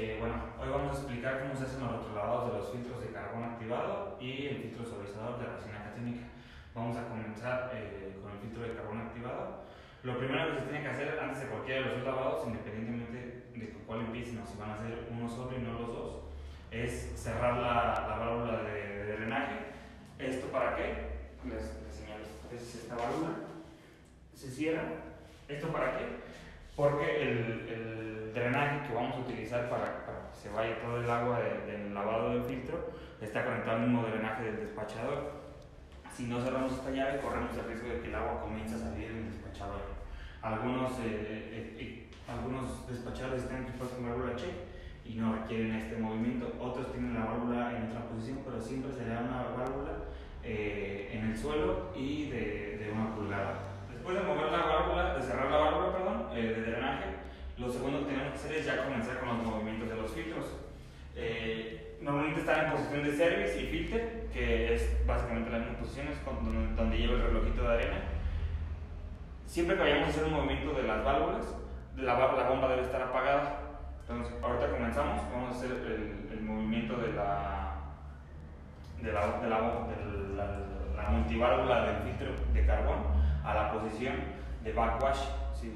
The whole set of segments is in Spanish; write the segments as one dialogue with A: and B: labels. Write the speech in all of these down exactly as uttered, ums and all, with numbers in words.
A: Eh, bueno, hoy vamos a explicar cómo se hacen los retrolavados de los filtros de carbón activado y el filtro suavizador de resina caténica. Vamos a comenzar eh, con el filtro de carbón activado. Lo primero que se tiene que hacer antes de cualquiera de los dos lavados, independientemente de cuál empiecen o si van a hacer uno solo y no los dos, es cerrar la, la válvula de, de drenaje. ¿Esto para qué? Les, les señalo. Esta es esta válvula. Se cierra. ¿Esto para qué? Porque el, el drenaje que vamos a utilizar para, para que se vaya todo el agua de, del lavado del filtro está conectado al mismo drenaje del despachador. Si no cerramos esta llave, corremos el riesgo de que el agua comience a salir del despachador. Algunos, eh, eh, eh, algunos despachadores están equipados con válvula check y no requieren este movimiento. Otros tienen la válvula en otra posición, pero siempre se le da una válvula eh, en el suelo y de, de una pulgada. Después de mover la válvula, de cerrar la válvula, perdón, eh, de drenaje, lo segundo que tenemos que hacer es ya comenzar con los movimientos de los filtros. Eh, normalmente están en posición de service y filter, que es básicamente las mismas posiciones donde, donde lleva el relojito de arena. Siempre que vayamos a hacer un movimiento de las válvulas, la, la bomba debe estar apagada. Entonces, ahorita comenzamos, vamos a hacer el, el movimiento de la, de la, de la, de la, la multiválvula del filtro de carbón a la posición de backwash. Sí,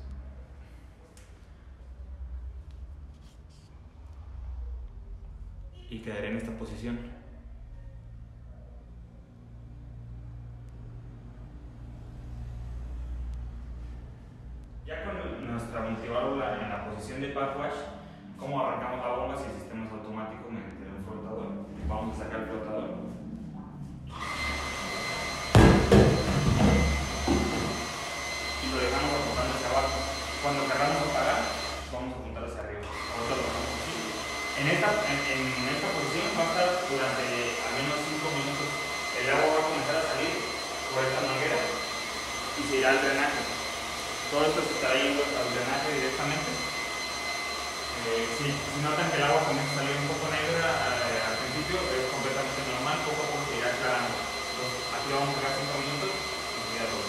A: y quedaré en esta posición. Ya con nuestra multiválvula en la posición de backwash, ¿cómo arrancamos la bomba si el sistema es automático mediante un flotador? Vamos a sacar el flotador. Y lo dejamos apuntando hacia abajo. Cuando queramos apagar, vamos a apuntar hacia arriba. Ahora lo dejamos así. En esta, en, en esta posición va a estar durante al menos cinco minutos. El agua va a comenzar a salir por esta manguera y se irá al drenaje. Todo esto se estará yendo al drenaje directamente. Eh, si, si notan que el agua comienza a salir un poco negra eh, al principio, es completamente normal, poco a poco se irá aclarando. Entonces, aquí vamos a dejar cinco minutos y ya todo.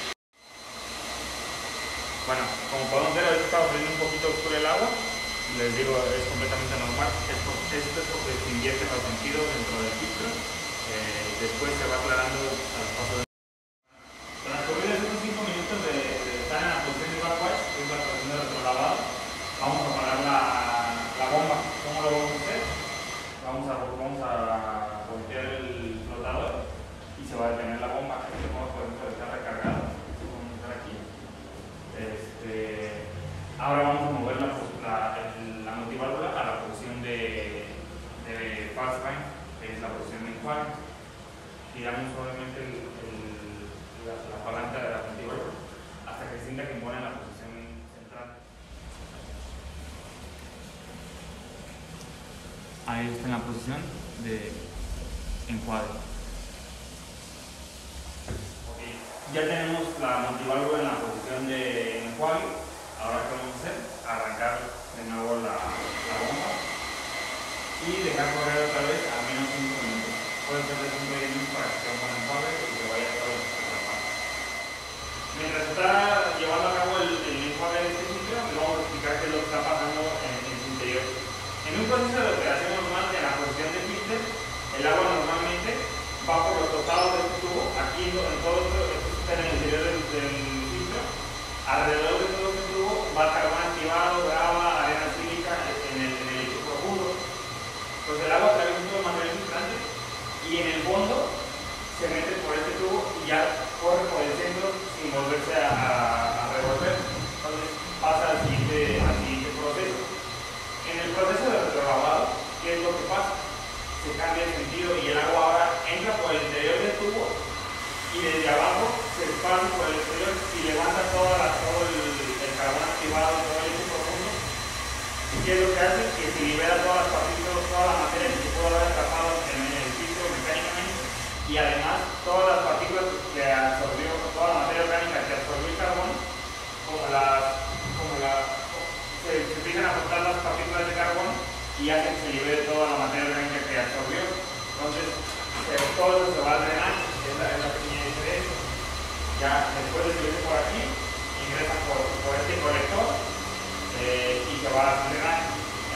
A: Bueno, como podemos ver, ahorita está saliendo un poquito oscuro el agua. Les digo, es completamente normal. Esto, esto es porque se invierte los sentidos dentro del filtro. Eh, después se va aclarando al paso de. Transcurridos estos cinco minutos de, de estar en la posición de backwash, que es la posición de retrolavado, vamos a apagar la, la bomba. ¿Cómo lo vamos a hacer? Vamos a, vamos a voltear el flotador y se va a detener la bomba. Este modo podemos estar recargado. Vamos a estar aquí. Este, ahora vamos a mover la, la, la multiválvula a la posición de, de fast line, que es la posición de enjuague. Giramos suavemente el, el, la, la palanca de la multiválvula hasta que se sienta que pone en la posición central. Ahí está en la posición de enjuague. Okay. Ya tenemos la multiválvula en la posición de enjuague. Ahora, ¿qué vamos a hacer? Arrancar de nuevo la, la bomba y dejar correr otra vez a menos cinco minutos. Puede ser de cinco minutos para que sea un buen enjuague y se vaya todo atrapado. Mientras está llevando a cabo el, el enjuague de este filtro, le vamos a explicar qué es lo que está pasando en, en su interior. En un proceso de operación normal de la posición de filtro, el agua normalmente va por los costados de este tubo. Aquí en todo esto, esto está en el interior del, del filtro. Alrededor de todo este tubo va carbón activado, grava, arena sílica en el, en el lecho profundo. Entonces el agua atraviesa todo el material filtrante y en el fondo se mete por este tubo y ya corre por el centro sin volverse a, a, a revolver. Entonces pasa al siguiente, al siguiente proceso. En el proceso de retrolavado, ¿qué es lo que pasa? Se cambia el sentido y el agua ahora entra por el interior del tubo y desde abajo se expande por el exterior y levanta toda la, todo el, el carbón activado, todo el lecho profundo. ¿Qué es lo que hace? Que se libera todas las partículas, toda la materia que se puede haber atrapado en el filtro mecánicamente y además todas las partículas que absorbió, toda la materia orgánica que absorbió el carbón, como las, como la, se, se empiezan a soltar las partículas de carbón y hacen que se libere toda la materia orgánica que absorbió. Entonces, todo eso se va a drenar, es la, es la pequeña diferencia. Ya después de subirse por aquí, ingresan por, por este colector eh, y se va a drenar. En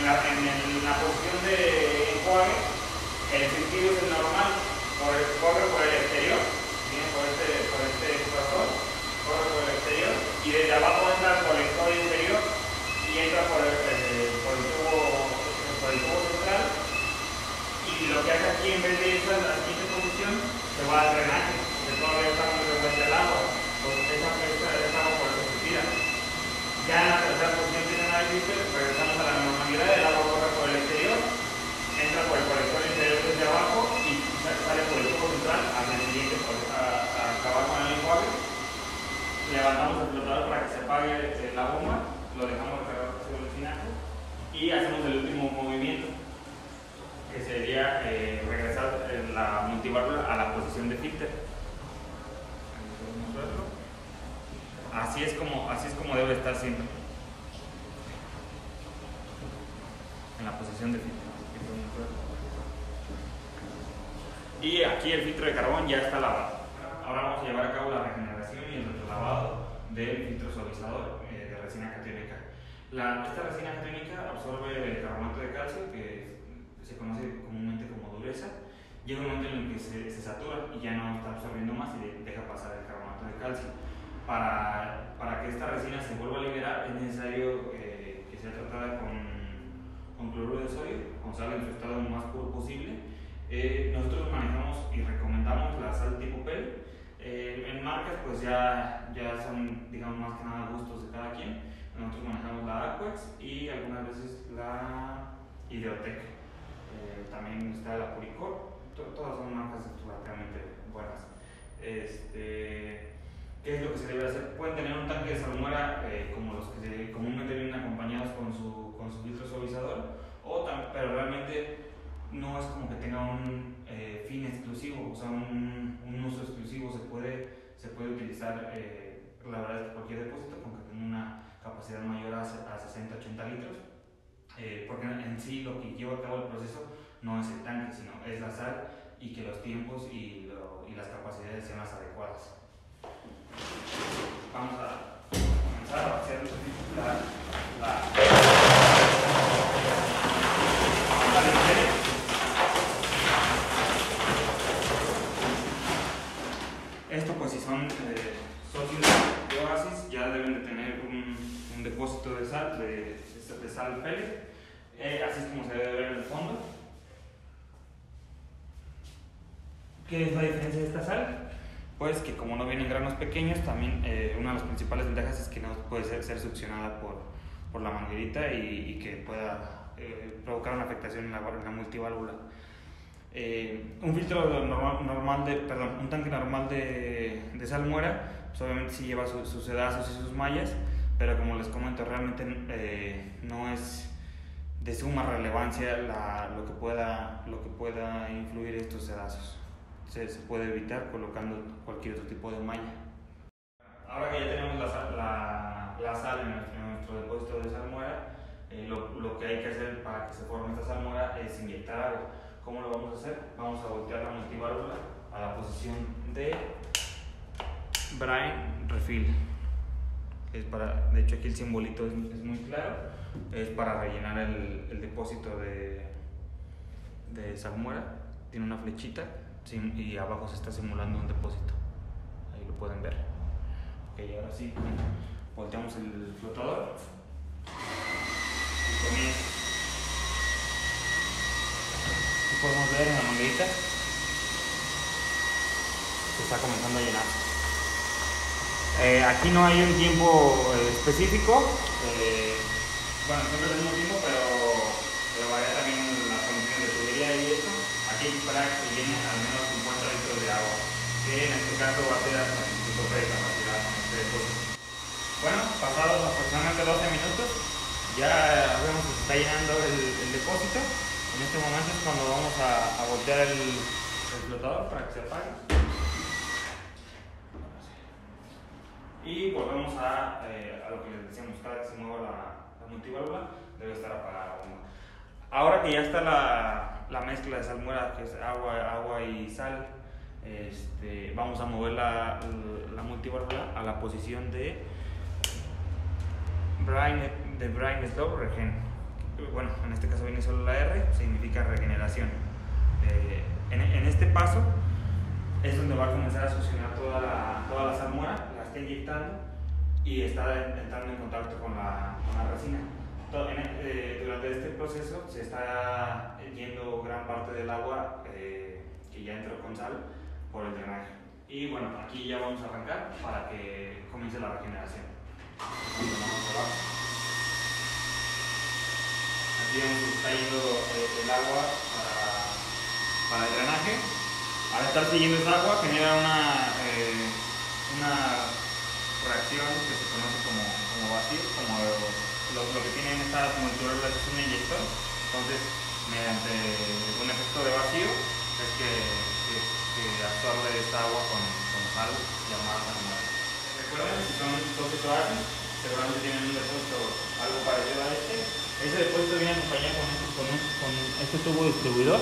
A: la, en, el, en la posición de enjuague, el sentido es el normal, por el, corre por el exterior, viene por este, por este corazón, corre por el exterior, y desde abajo entra el colector interior y entra por el, el, por el, tubo, por el tubo central, y lo que hace aquí, en vez de irse a la siguiente posición, se va al drenaje, porque todavía está muy revuelta el agua, entonces esa, esa, esa agua por eso se tira. Ya en la tercera posición tienen ahí, regresamos a la normalidad, el agua corre por el exterior, entra por el colector interior desde abajo y sale por el tubo central hacia el siguiente, a, a acabar con el enjuague. Levantamos el flotador para que se apague la bomba, lo dejamos recargar sobre el tinaco y hacemos el último movimiento, que sería eh, regresar la multiválvula a la posición de filter. Así es como, así es como debe estar siempre, en la posición de filtro. Y aquí el filtro de carbón ya está lavado. Ahora vamos a llevar a cabo la regeneración y el retrolavado del filtro suavizador eh, de resina catiónica. La, esta resina catiónica absorbe el carbonato de calcio, que se conoce comúnmente como dureza. Llega un momento en el que se, se satura y ya no está absorbiendo más y deja pasar el carbonato de calcio. Para, para que esta resina se vuelva a liberar es necesario eh, que sea tratada con, con cloruro de sodio, con sal en su estado más puro posible. Eh, nosotros manejamos y recomendamos la sal tipo P E L. Eh, en marcas pues ya, ya son, digamos, más que nada gustos de cada quien. Nosotros manejamos la Aquex y algunas veces la Hidrotec. Eh, también está la Puricor. Todas son marcas relativamente buenas. Este, ¿Qué es lo que se debe hacer? Pueden tener un tanque de salmuera eh, como los que se, comúnmente vienen acompañados con su, con su filtro suavizador, o tam, pero realmente no es como que tenga un eh, fin exclusivo, o sea, un, un uso exclusivo. Se puede, se puede utilizar, eh, la verdad es que cualquier depósito, con que tenga una capacidad mayor a, a sesenta a ochenta litros, eh, porque en sí lo que lleva a cabo el proceso no es el tanque, sino es la sal, y que los tiempos y, lo, y las capacidades sean las adecuadas. Vamos a comenzar a hacer la, la, la limpieza. Esto pues si son eh, socios de Oasis ya deben de tener un, un depósito de sal, de, de sal pellet, eh, así es como se debe ver en el fondo. ¿Qué es la diferencia de esta sal? Pues que como no vienen granos pequeños, también eh, una de las principales ventajas es que no puede ser, ser succionada por, por la manguerita y, y que pueda eh, provocar una afectación en la, en la multiválvula. Eh, un filtro normal, normal de, perdón, un tanque normal de, de salmuera, pues obviamente sí lleva su, sus sedazos y sus mallas, pero como les comento, realmente eh, no es de suma relevancia la, lo, que pueda, lo que pueda influir estos sedazos. Se, se puede evitar colocando cualquier otro tipo de malla. Ahora que ya tenemos la, la, la sal en nuestro, en nuestro depósito de salmuera, eh, lo, lo que hay que hacer para que se forme esta salmuera es inyectar agua. ¿Cómo lo vamos a hacer? Vamos a voltear la multiválvula a la posición de Brine Refill. Es para, de hecho aquí el simbolito es, es muy claro, es para rellenar el, el depósito de, de salmuera. Tiene una flechita y abajo se está simulando un depósito, ahí lo pueden ver. Ok, ahora sí, volteamos el flotador y comienza. Aquí podemos ver en la manguerita que está comenzando a llenar. Eh, aquí no hay un tiempo eh, específico, eh, bueno, siempre es el mismo tiempo, pero, pero varía también las condiciones de tubería y eso. Aquí hay que esperar que llene al menos cincuenta litros de agua, que en este caso va a ser hasta su tope de capacidad con este depósito. Bueno, pasados aproximadamente doce minutos, ya vemos que se está llenando el, el depósito. En este momento es cuando vamos a, a voltear el, el flotador para que se apague. Y volvemos a, eh, a lo que les decíamos, cada que se mueva la, la multiválvula debe estar apagada la bomba. Ahora que ya está la, la mezcla de salmuera, que es agua, agua y sal, este, vamos a mover la, la multiválvula a la posición de Brine, de Brine Slow Regen. bueno, en este caso viene solo la R, significa regeneración. Eh, en, en este paso es donde va a comenzar a succionar toda la, toda la salmuera, la está inyectando y está entrando en contacto con la, con la resina. Todo, en, eh, durante este proceso se está yendo gran parte del agua eh, que ya entró con sal por el drenaje. Y bueno, aquí ya vamos a arrancar para que comience la regeneración. Aquí vemos que está yendo el agua para, para el drenaje. Al estar siguiendo esa agua genera una, eh, una reacción que se conoce como, como vacío, como lo, lo que tienen estas multiórbitas es un inyector. Entonces, mediante un efecto de vacío es que, que, que absorbe esta agua con, con sal llamada salmuera. Recuerden, si son doce oasis, seguramente tienen un depósito algo parecido a este. Ese depósito viene acompañado con, este, con, un, con este tubo distribuidor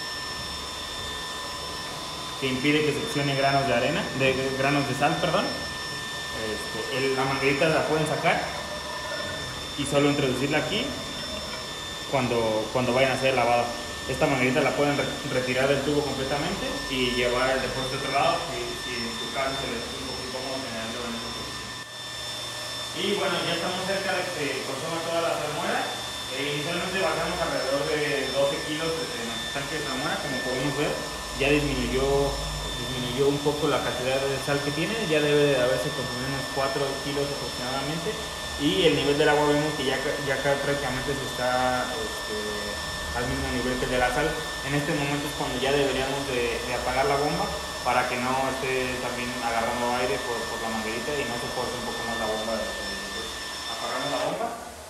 A: que impide que succione granos de arena, de, de granos de sal, perdón. Este, el, la manguerita la pueden sacar y solo introducirla aquí cuando, cuando vayan a hacer el lavado. Esta manguerita la pueden re, retirar del tubo completamente y llevar el depósito a otro lado si, si en su caso se les es un poco incómodo tenerlo en esa posición. Y bueno, ya estamos cerca de que se consuma toda la salmuera. Eh, inicialmente bajamos alrededor de doce kilos de nuestro tanque de salmuera, como podemos ver. Ya disminuyó, disminuyó un poco la cantidad de sal que tiene, ya debe de haberse consumido unos cuatro kilos aproximadamente. Y el nivel del agua vemos que ya, ya prácticamente se está este, al mismo nivel que el de la sal. En este momento es cuando ya deberíamos de, de apagar la bomba para que no esté también agarrando aire por, por la manguerita y no se force un poco más la bomba. Entonces, apagamos la bomba,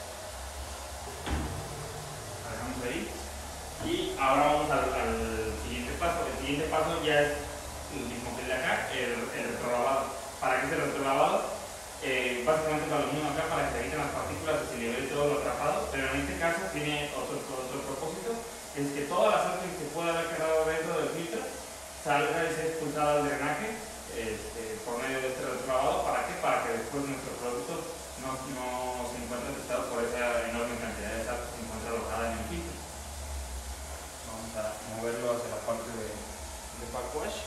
A: la dejamos ahí y ahora vamos al, al siguiente paso. El siguiente paso ya es el mismo que el de acá, el, el retrolavado. ¿Para qué es el retrolavado? Eh, básicamente para lo mismo acá, para que se eviten las partículas y se libere todo lo atrapado, pero en este caso tiene otro, otro propósito, es que toda la sal que se pueda haber quedado dentro del filtro salga y sea expulsada al drenaje este, por medio de este retrolavado. ¿Para qué? Para que después nuestro producto no, no se encuentre afectado por esa enorme cantidad de sal que se encuentra alojada en el filtro. Vamos a moverlo hacia la parte de, de backwash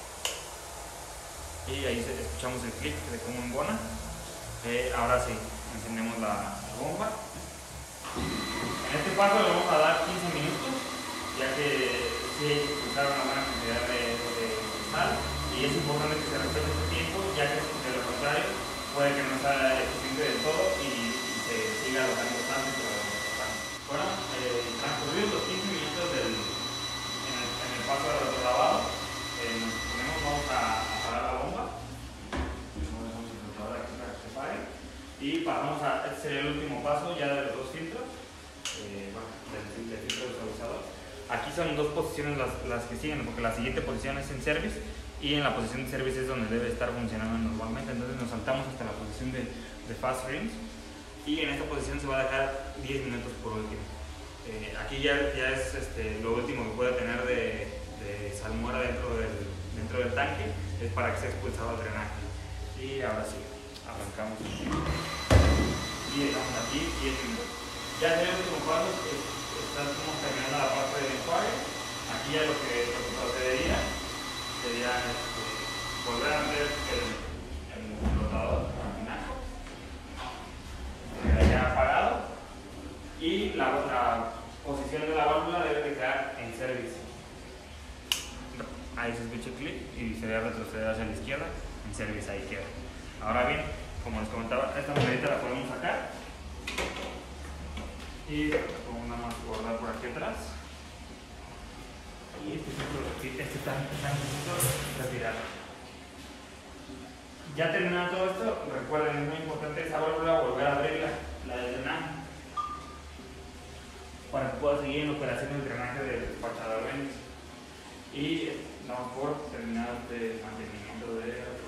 A: y ahí se, escuchamos el clic de cómo embona. Eh, ahora sí, encendemos la, la bomba. En este paso le vamos a dar quince minutos, ya que sí hay que expulsar una buena cantidad de, de sal y es importante que se respete este tiempo, ya que de lo contrario puede que no sea eficiente del todo y, y se siga alojando tanto y bueno, eh, transcurridos los quince minutos del, en, el, en el paso del retrolavado, eh, nos ponemos, vamos a apagar la bomba. Y pasamos a, este sería el último paso ya de los dos filtros, eh, bueno, del, del filtro de suavizador. Aquí son dos posiciones las, las que siguen, porque la siguiente posición es en service y en la posición de service es donde debe estar funcionando normalmente. Entonces nos saltamos hasta la posición de, de fast rinse y en esta posición se va a dejar diez minutos por último. Eh, aquí ya, ya es este, lo último que puede tener de, de salmuera dentro del, dentro del tanque, es para que sea expulsado al drenaje. Y ahora sí, arrancamos y dejamos aquí diez minutos. Ya en el último paso estamos terminando la parte del enjuague. Aquí ya lo que, lo que procedería sería este, volver a meter el, el flotador al final, queda ya apagado y la, la posición de la válvula debe de quedar en service. Ahí se escucha el clic y se debe retroceder hacia la izquierda, en service, ahí queda. Ahora bien, como les comentaba, esta manguerita la podemos sacar y podemos nada más guardar por aquí atrás y este es este tanque retirar. Ya terminado todo esto, recuerden, es muy importante esa válvula volver a abrirla, la del drenaje, para que pueda seguir en operación el drenaje del despachador. Y damos por terminado este mantenimiento de